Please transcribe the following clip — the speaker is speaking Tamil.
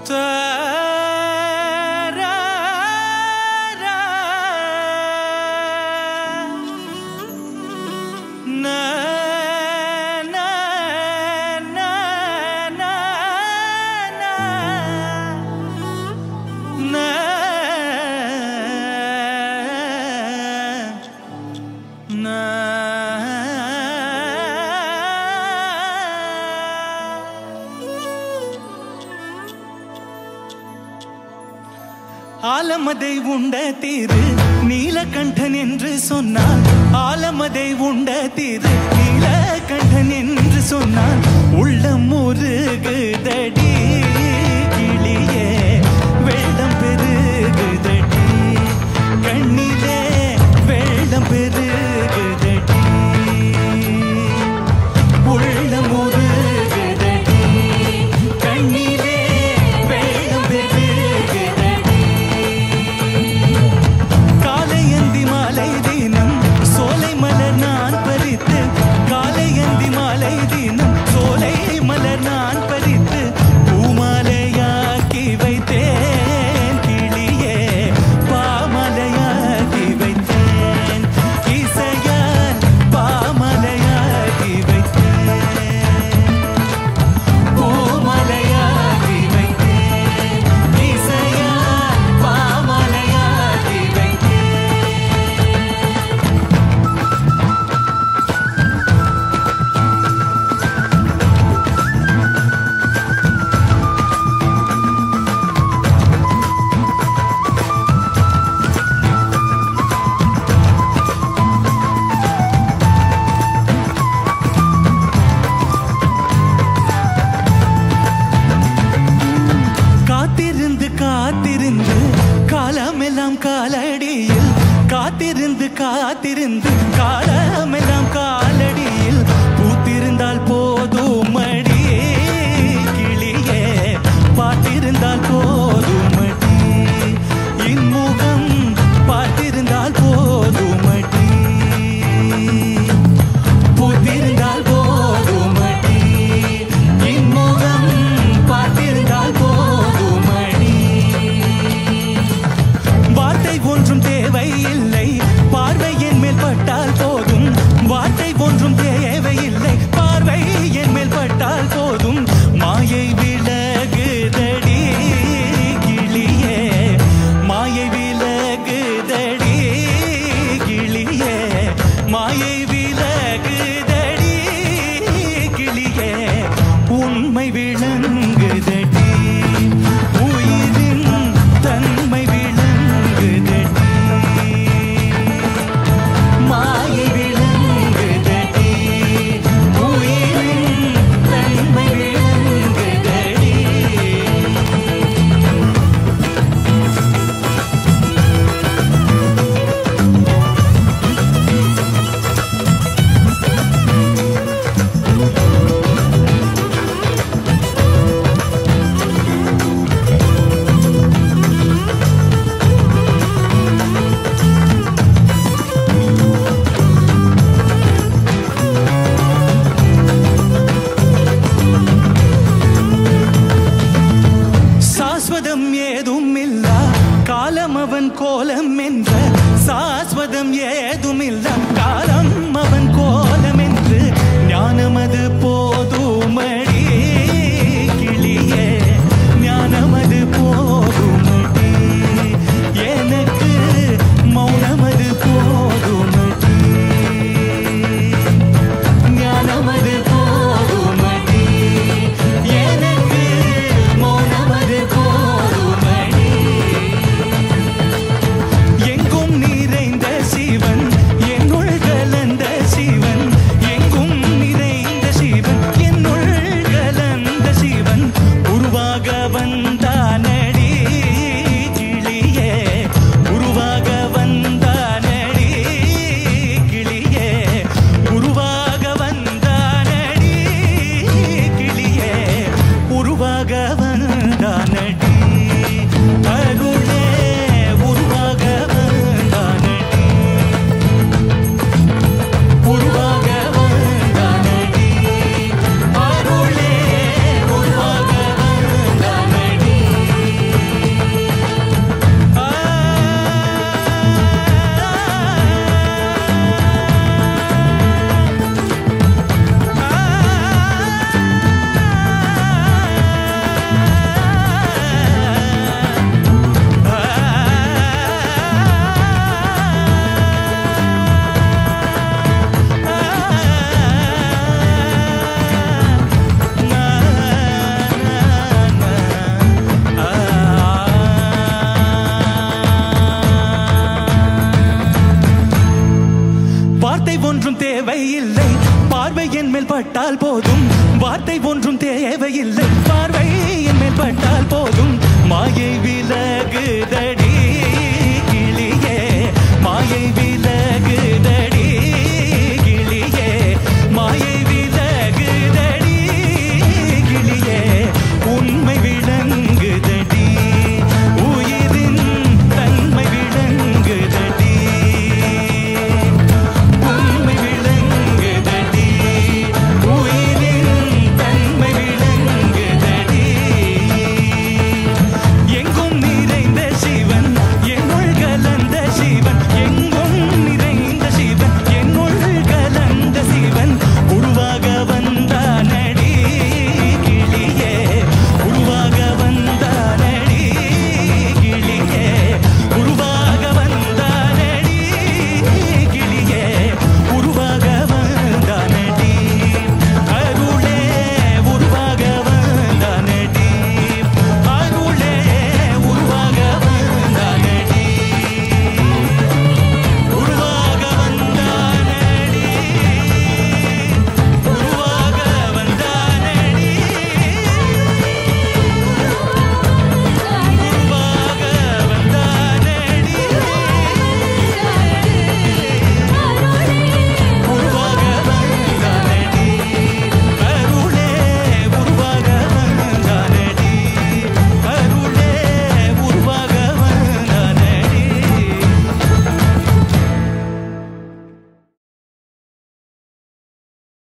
ஆலமதை உண்ட தீரு நீலகண்டன் என்று சொன்னான். ஆலமதை உண்ட தீரு நீலகண்டன் என்று சொன்னான். உள்ளம் முருகுதடி கிளியே வெள்ளம் பெருகுதடி கண்ணிலே வெள்ளம் பெருகுதடி உள்ளம் முருகுதடி கண்ணிலே வெள்ளம் பெருகுதடி. காலையந்தி மாலை தினம் சோலை மலர் நான் பறித்து காலையந்தி மாலை தினம் சோலை மலர் நான் பறித்து பூமாலையாக்கி வைத்தேன் கிளியே பாமலையாக்கி வைத்தேன் இசையால் பாமலையாக்கி வைத்தேன் பூமலையாக்கி வைத்தேன் இசையால் பாமலையாக்கி வைத்தேன். காத்திருந்து காத்திருந்து காலமெல்லாம் காலடியில் காத்திருந்து காத்திருந்து காலமெல்லாம் காலடியில் பூத்திருந்தால் போதும் அடி கிளியே பார்த்திருந்தால் போதும் அடி இன்முகம் பார்த்திருந்தால் போதும் அடி பூத்திருந்தால் போதும் அடி இன்முகம் பார்த்திருந்தால் போதும் அடி. வார்த்தை ஒன்றும் தேவையில்லை பார்வை என் மேல் பட்டால் போதும். வார்த்தை ஒன்றும் தேவையில்லை பார்வை என் மேல் பட்டால் போதும். மாயை விலகுதடி கிளியே மாயை விலகுதடி கிளியே மாயை விலகுதடி கிளியே உண்மை விளங்குதடி உயிரின் தன்மை விளங்குதடி மாயை விளங்குதடி உயிரின் தன்மை விளங்குதடி. சாஸ்வதம் ஏதும் இல்ல காலம் அவன் கோலம் என்ற சாஸ்வதம் ஏதும் இல்ல காலம் அவன் கோலம் என்று ஞானமது போதுமடி கிளியே ஞானமது போதுமடி எனக்கு மௌனமது போதுமடி ஞானமது போதுமடி எனக்கு மௌனமது போதுமடி. எங்கும் நிறைந்த சிவன் என்னுள் கலந்த சிவன் எங்கும் நிறைந்த சிவன் பட்டால் போதும்